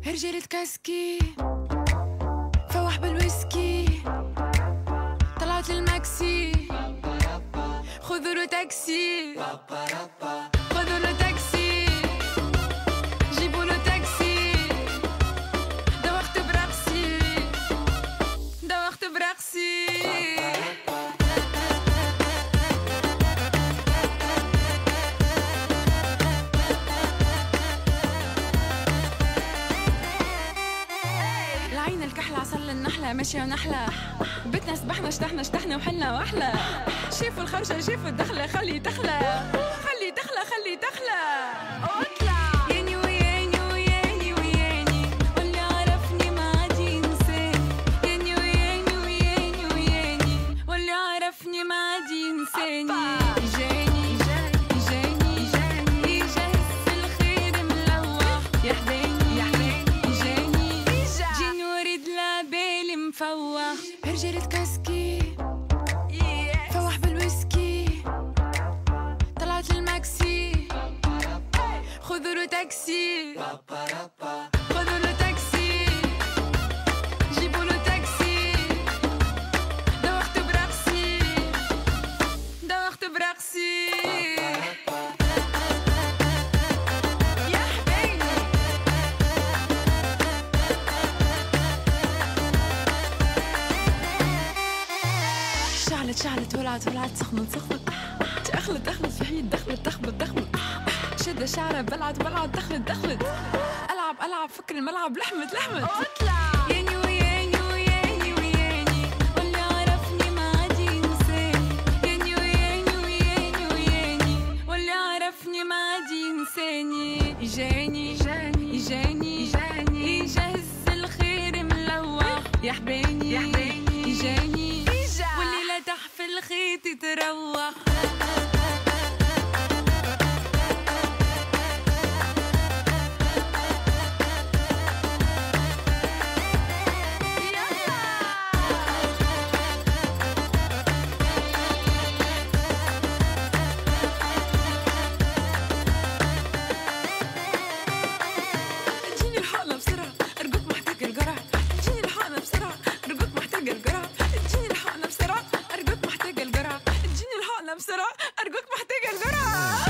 رجالة كاسكي فوح بالويسكي طلعت للماكسي خذوا له تاكسي خذوا له تاكسي جيبوا له تاكسي دوخت برقصي دوخت برقصي العين الكحلة عسل النحلة ماشية ونحلة بتنا سبحنا اشتحنا وحلنا واحلى شافوا الخرجة شافوا الدخلة خلي تخلى خلي تخلى خلي تخلى اطلع ياني وياني وياني وياني واللي عرفني ما عاد ينساني ياني وياني وياني وياني واللي عرفني ما عاد ينساني جاني جاني جاني جهز الخير ملوح يا حباني يا حباني جاني جيني وريد لعبالي مفوح رجالة كاسكي فوح بالويسكي طلعت للماكسي خذوا له تاكسي خذوا له تاكسي جيبوا له تاكسي دوخت برقصي دوخت برقصي يا حبيبي شعلت ولعت سخنت تخلت في حيد دخلت شد شعره بلعت دخلت العب فكر الملعب لحمت اطلع ياني وياني وياني وياني واللي عرفني ما عاد ينساني ياني وياني وياني وياني واللي عرفني ما عاد ينساني جاني يجهز الخير ملوح يا حباني جاني والليلة تحفل الخيط تروح اديني الحقنة بسرعة ارجوك محتاجة الجرعة اديني الحقنة بسرعة ارجوك محتاجة الجرعة اديني الحقنة بسرعة ارجوك محتاجة الجرعة اديني الحقنة بسرعة ارجوك محتاجة الجرعة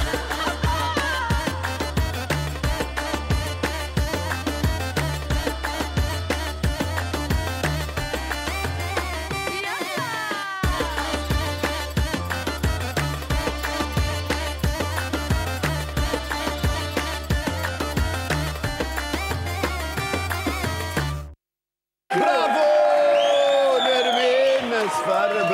برافو نرمين اصفر